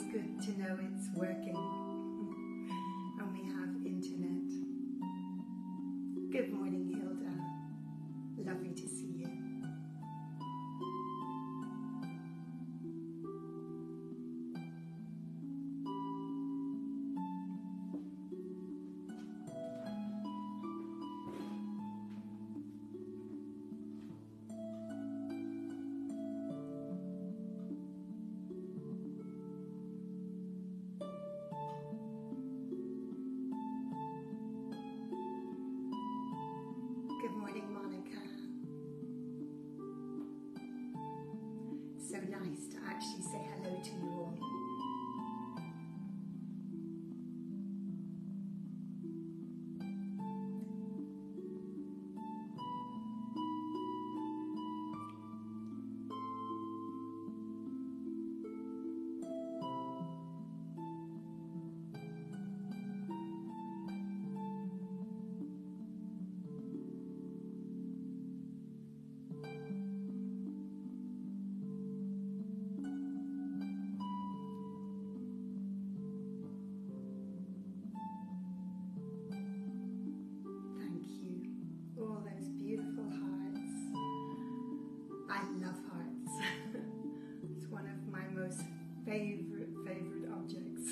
good to know it's working and we have internet. Good morning, Hilda. Lovely to see you. Good morning, Monica. So nice to actually say hello to you all. I love hearts. It's one of my most favorite objects.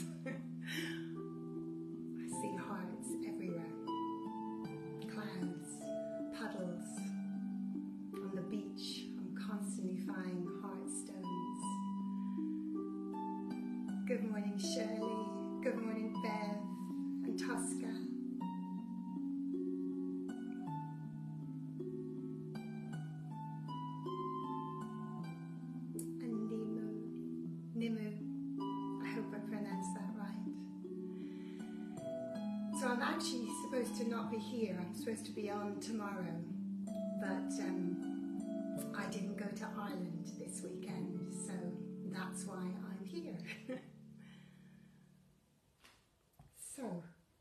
I see hearts everywhere. Clouds, puddles. On the beach, I'm constantly finding heart stones. Good morning, Shirley. Good morning, Bev and Tosca. Nimu, I hope I pronounced that right. So I'm actually supposed to not be here, I'm supposed to be on tomorrow, but I didn't go to Ireland this weekend, so that's why I'm here. So,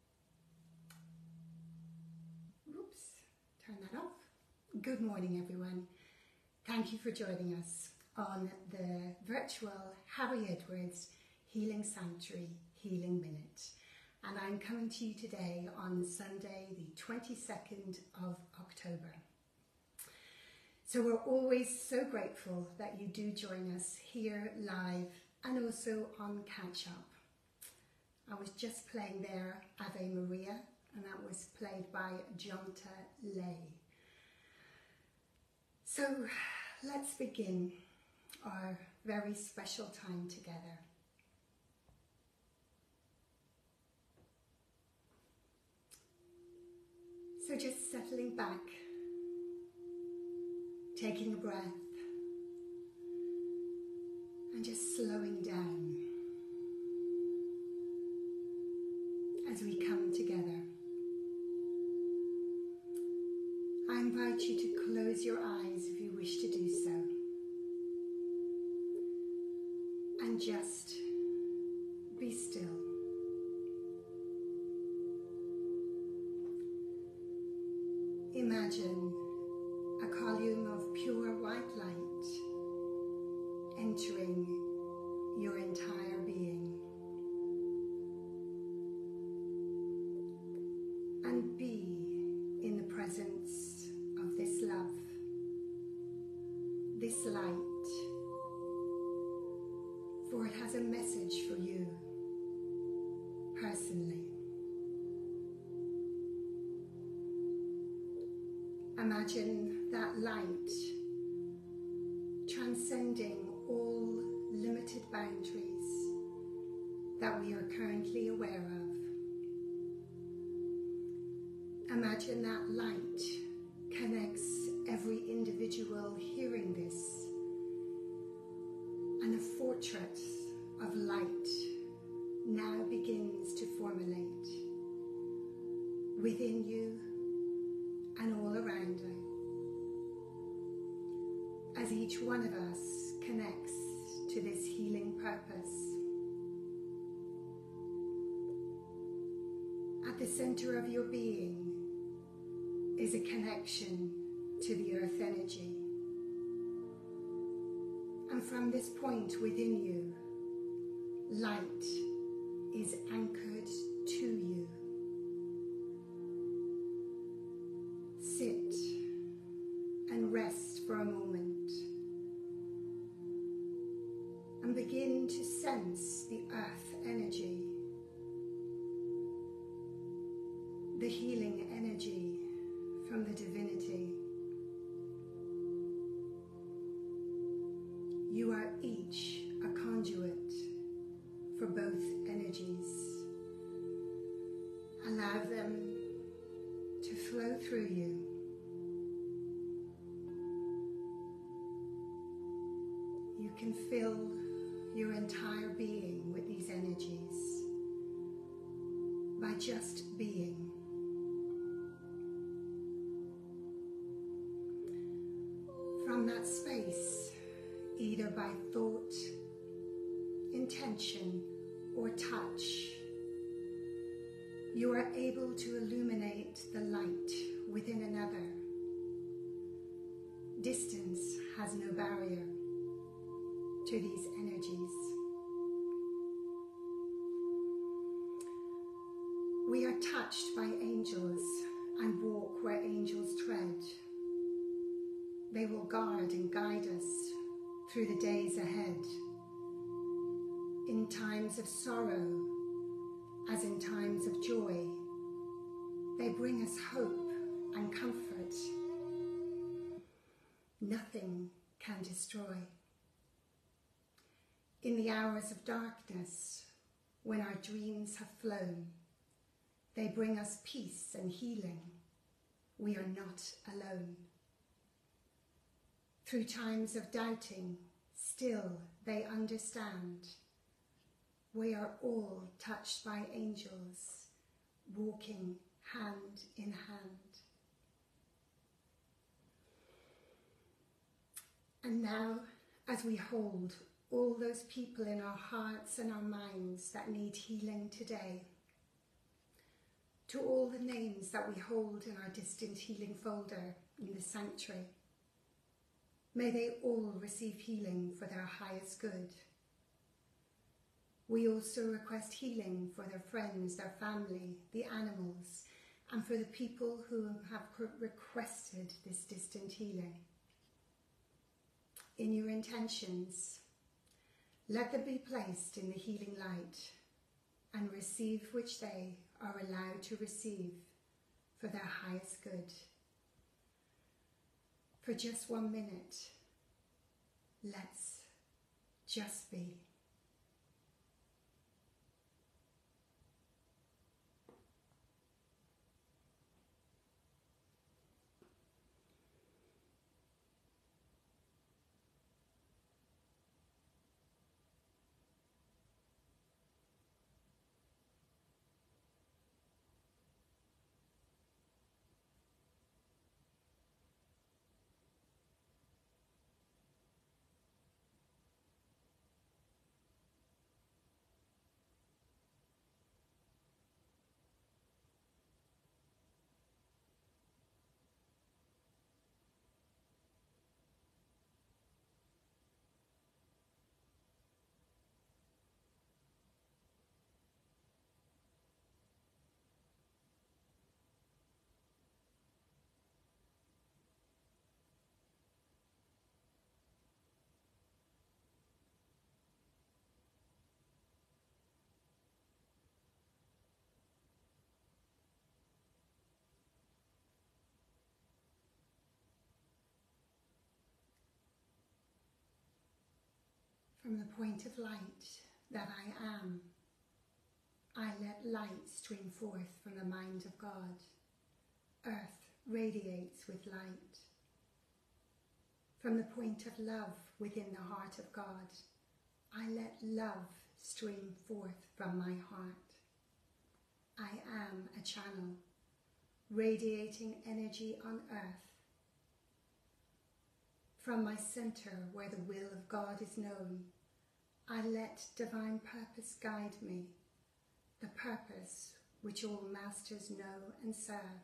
oops, turn that off. Good morning, everyone. Thank you for joining us on the virtual Harry Edwards Healing Sanctuary Healing Minute. And I'm coming to you today on Sunday, the 22nd of October. So we're always so grateful that you do join us here live and also on Catch Up. I was just playing there Ave Maria, and that was played by Jonta Lay. So let's begin our very special time together. So just settling back, taking a breath, and just slowing down as we come together. I invite you to close your eyes if you wish to do so. And just be still. Imagine a column of pure white light entering your entire being. And be in the presence of this love, this light. For it has a message for you, personally. Imagine that light transcending all limited boundaries that we are currently aware of. Imagine that light connects every individual hearing this, and a fortress of light now begins to formulate within you and all around you, as each one of us connects to this healing purpose. At the center of your being is a connection to the earth energy. And from this point within you, light is anchored to you. Sit and rest for a moment and begin to sense the earth energy, the healing energy from the divinity. You are each a conduit for both energies. Allow them to flow through you. You can fill your entire being with these energies by just being. From that space, either by thought, intention, or touch, you are able to illuminate the light within another. Distance has no barrier to these energies. We are touched by angels and walk where angels tread. They will guard and guide us through the days ahead. In times of sorrow, as in times of joy, they bring us hope and comfort. Nothing can destroy. In the hours of darkness, when our dreams have flown, they bring us peace and healing. We are not alone. Through times of doubting, still they understand. We are all touched by angels, walking hand in hand. And now, as we hold all those people in our hearts and our minds that need healing today, to all the names that we hold in our distant healing folder in the sanctuary, may they all receive healing for their highest good. We also request healing for their friends, their family, the animals, and for the people who have requested this distant healing. In your intentions, let them be placed in the healing light and receive which they are allowed to receive for their highest good. For just 1 minute, let's just be. From the point of light that I am, I let light stream forth from the mind of God. Earth radiates with light. From the point of love within the heart of God, I let love stream forth from my heart. I am a channel, radiating energy on earth. From my center, where the will of God is known, I let divine purpose guide me, the purpose which all masters know and serve.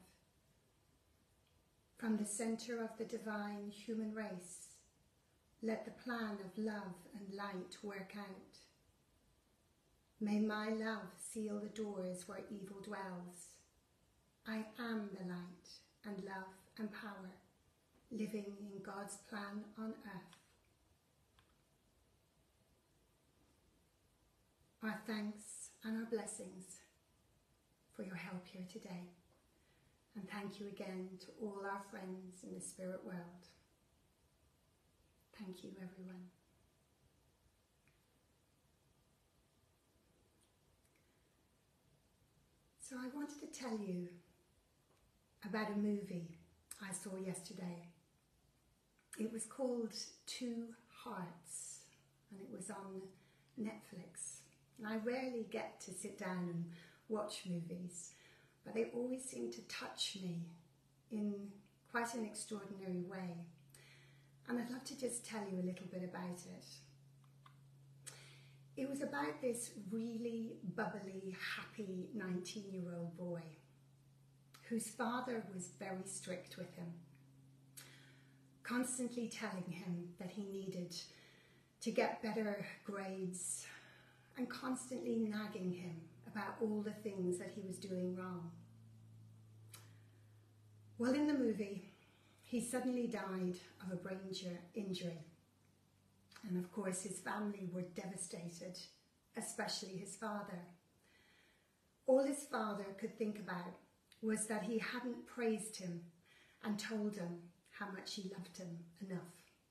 From the center of the divine human race, let the plan of love and light work out. May my love seal the doors where evil dwells. I am the light and love and power, living in God's plan on earth. Our thanks and our blessings for your help here today. And thank you again to all our friends in the spirit world. Thank you, everyone. So I wanted to tell you about a movie I saw yesterday. It was called Two Hearts, and it was on Netflix. And I rarely get to sit down and watch movies, but they always seem to touch me in quite an extraordinary way. And I'd love to just tell you a little bit about it. It was about this really bubbly, happy 19-year-old boy whose father was very strict with him, constantly telling him that he needed to get better grades and constantly nagging him about all the things that he was doing wrong. Well, in the movie, he suddenly died of a brain injury. And of course, his family were devastated, especially his father. All his father could think about was that he hadn't praised him and told him how much he loved him enough.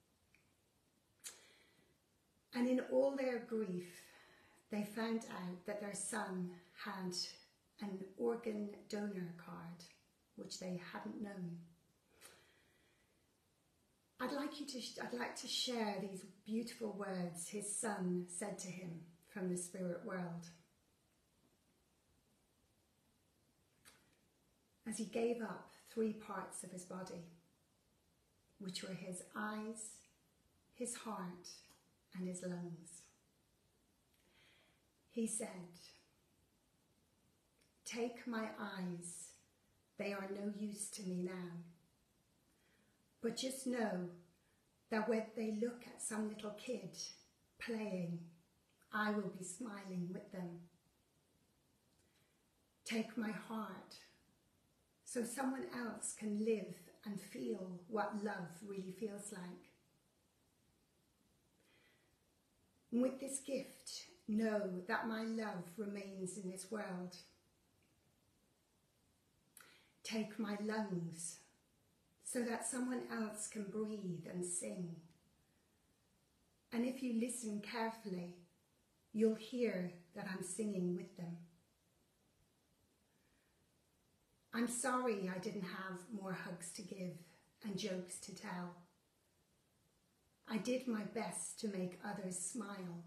And in all their grief, they found out that their son had an organ donor card, which they hadn't known. I'd like to share these beautiful words his son said to him from the spirit world. As he gave up 3 parts of his body, which were his eyes, his heart, and his lungs. He said, "Take my eyes, they are no use to me now. But just know that when they look at some little kid playing, I will be smiling with them. Take my heart, so someone else can live and feel what love really feels like. And with this gift, know that my love remains in this world. Take my lungs, so that someone else can breathe and sing. And if you listen carefully, you'll hear that I'm singing with them. I'm sorry I didn't have more hugs to give and jokes to tell. I did my best to make others smile.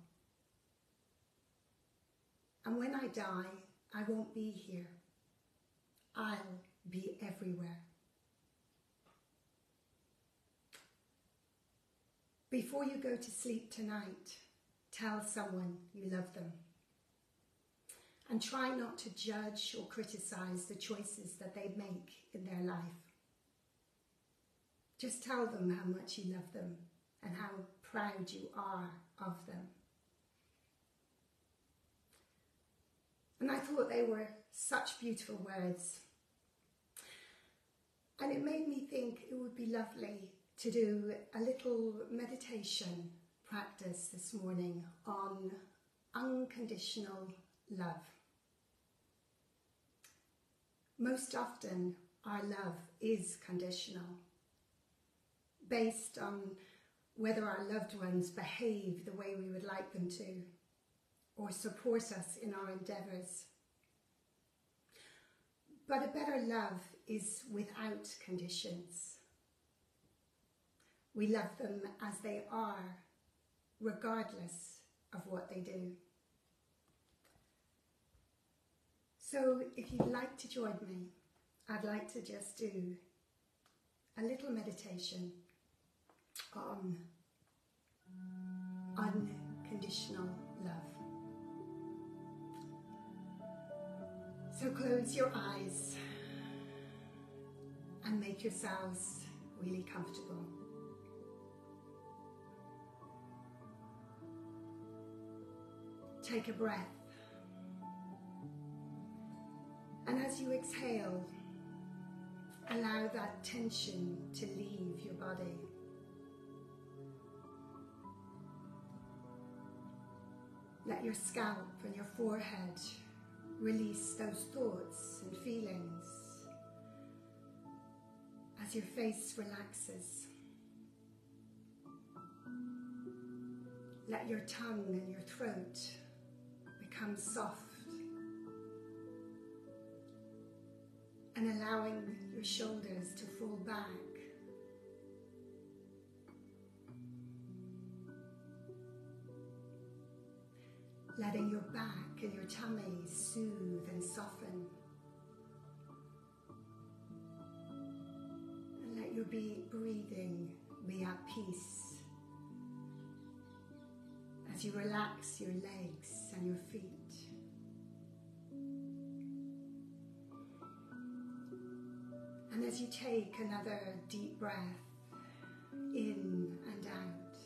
And when I die, I won't be here. I'll be everywhere. Before you go to sleep tonight, tell someone you love them. And try not to judge or criticize the choices that they make in their life. Just tell them how much you love them and how proud you are of them. And I thought they were such beautiful words. And it made me think it would be lovely to do a little meditation practice this morning on unconditional love. Most often, our love is conditional, based on whether our loved ones behave the way we would like them to, or support us in our endeavours. But a better love is without conditions. We love them as they are, regardless of what they do. So if you'd like to join me, I'd like to just do a little meditation on unconditional love. So close your eyes and make yourselves really comfortable. Take a breath And as you exhale, allow that tension to leave your body. Let your scalp and your forehead release those thoughts and feelings as your face relaxes. Let your tongue and your throat become soft, and allowing your shoulders to fall back. Letting your back and your tummy soothe and soften. And let your breathing be at peace as you relax your legs and your feet. And as you take another deep breath in and out,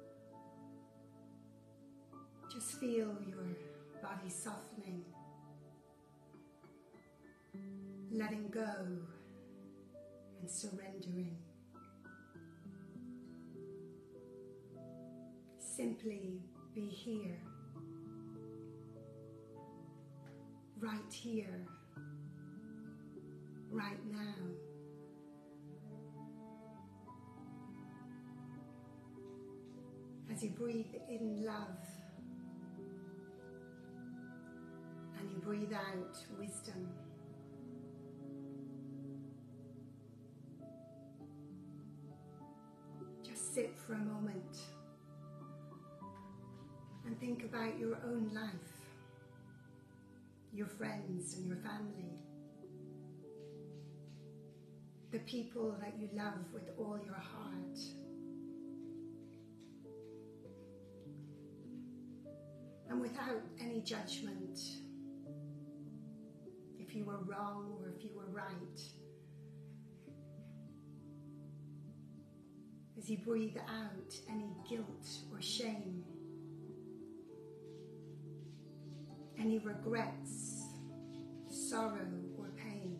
just feel your body softening, letting go and surrendering. Simply be here, right here, right now. As you breathe in love and you breathe out wisdom, just sit for a moment and think about your own life, your friends and your family, the people that you love with all your heart. And without any judgment, if you were wrong or if you were right, as you breathe out any guilt or shame, any regrets, sorrow or pain,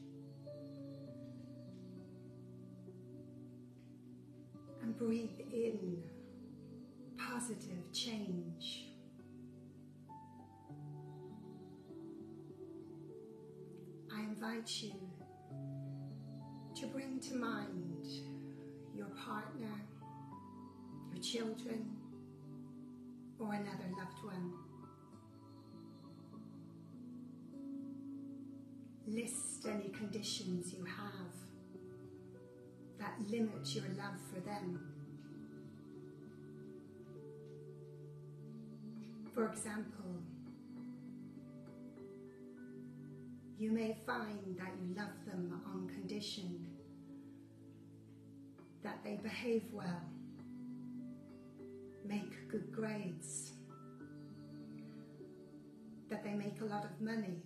and breathe in positive change. I invite you to bring to mind your partner, your children, or another loved one. List any conditions you have that limit your love for them. For example, you may find that you love them on condition that they behave well, make good grades, that they make a lot of money,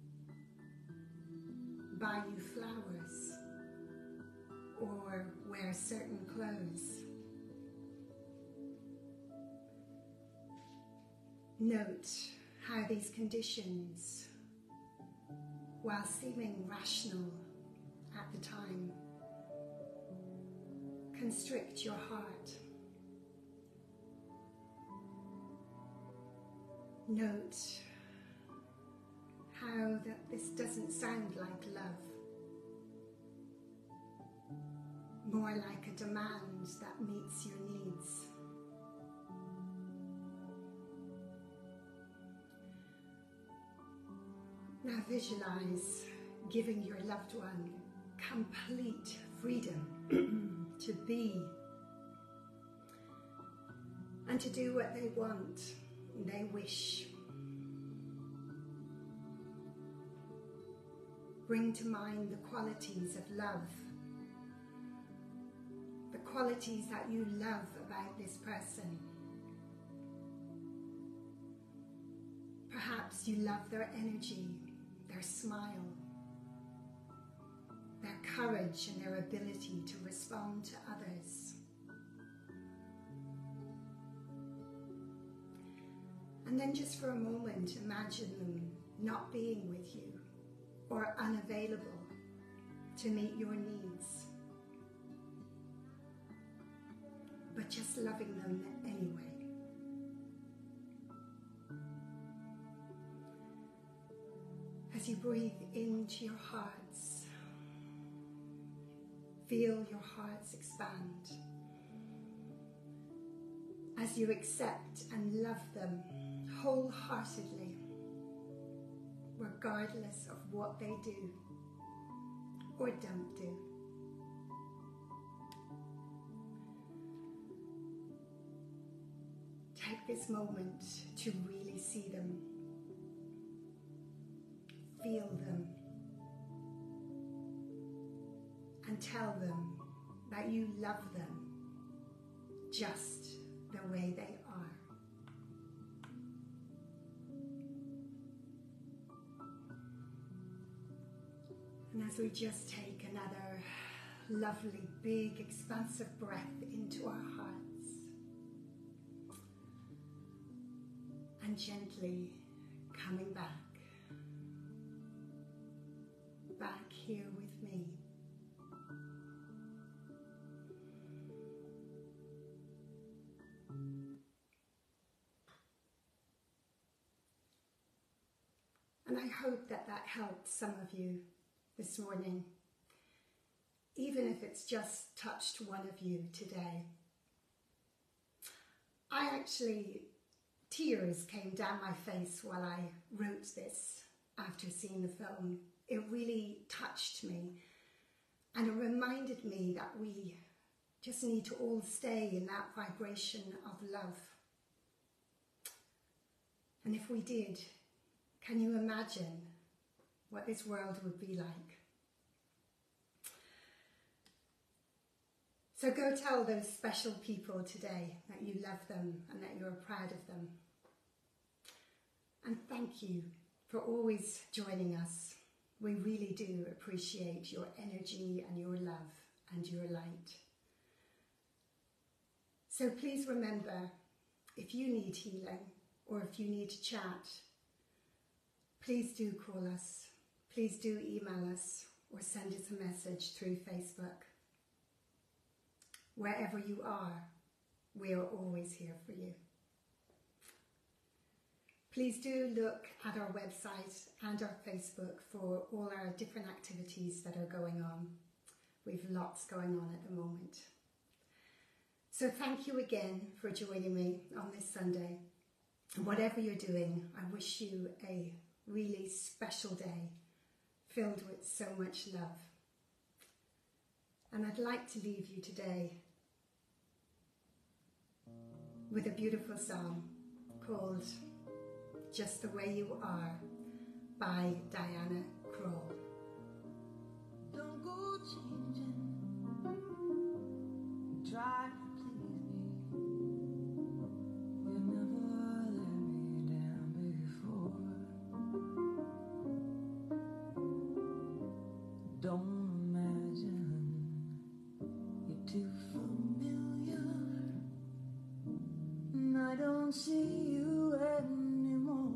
buy you flowers, or wear certain clothes. Note how these conditions, while seeming rational at the time, constrict your heart. Note how that this doesn't sound like love, more like a demand that meets your needs. Now visualize giving your loved one complete freedom to be and to do what they want and they wish. Bring to mind the qualities of love, the qualities that you love about this person. Perhaps you love their energy, their smile, their courage and their ability to respond to others. And then just for a moment, imagine them not being with you or unavailable to meet your needs, but just loving them anyway. As you breathe into your hearts, feel your hearts expand. As you accept and love them wholeheartedly, regardless of what they do or don't do. Take this moment to really see them, feel them, and tell them that you love them just the way they are. And as we just take another lovely, big, expansive breath into our hearts, and gently coming back here with me. And I hope that helped some of you this morning, even if it's just touched one of you today. Tears came down my face while I wrote this after seeing the film. It really touched me, and it reminded me that we just need to all stay in that vibration of love. And if we did, can you imagine what this world would be like? So go tell those special people today that you love them and that you're proud of them. And thank you for always joining us. We really do appreciate your energy and your love and your light. So please remember, if you need healing or if you need to chat, please do call us, please do email us or send us a message through Facebook. Wherever you are, we are always here for you. Please do look at our website and our Facebook for all our different activities that are going on. We've lots going on at the moment. So thank you again for joining me on this Sunday. And whatever you're doing, I wish you a really special day filled with so much love. And I'd like to leave you today with a beautiful song called Just the Way You Are by Diana Krall. Don't go changing, try to please me. You never let me down before. Don't imagine you're too familiar, and I don't see you anymore.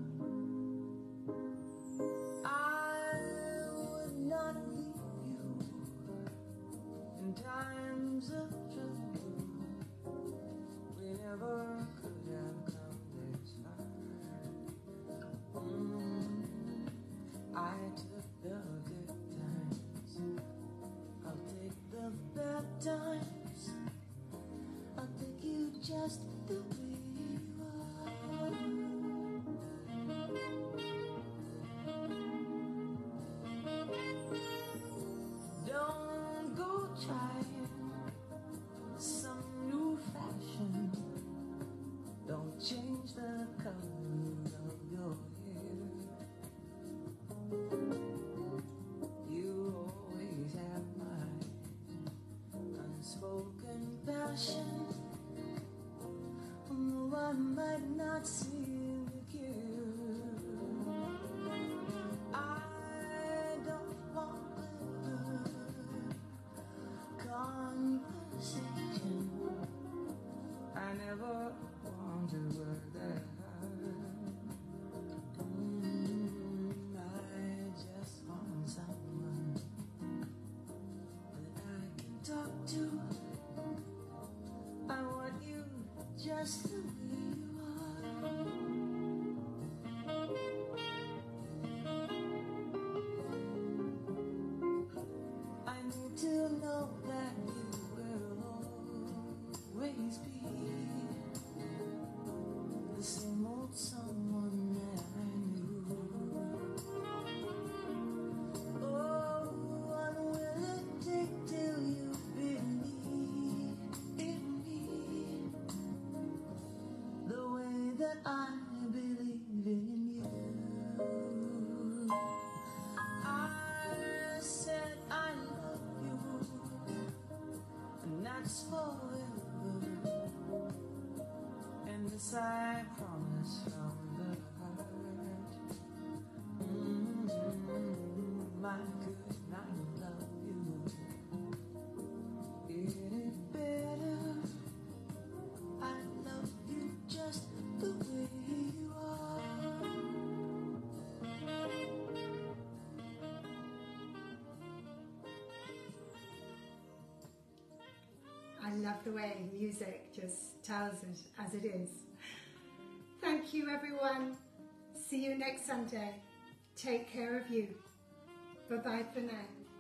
I would not leave you in times of trouble. We never could have come this far. I took the good times, I'll take the bad times. I'll take you just the way you are. Don't go trying some new fashion. Don't change the color of your hair. You always have my unspoken passion. Although I might not seem to care, I don't want conversation. I never want to work that hard. I just just the way you are. I need to know that you will always be the same old someone that I knew. Oh, what will it take till you believe in me the way that I believe in you? I said I love you, and that's forever, and this I promise from the heart. My good, I love you. It is better. I love you just the way you are. I love the way music just tells it as it is. Thank you, everyone. See you next Sunday. Take care of you. Bye-bye for now.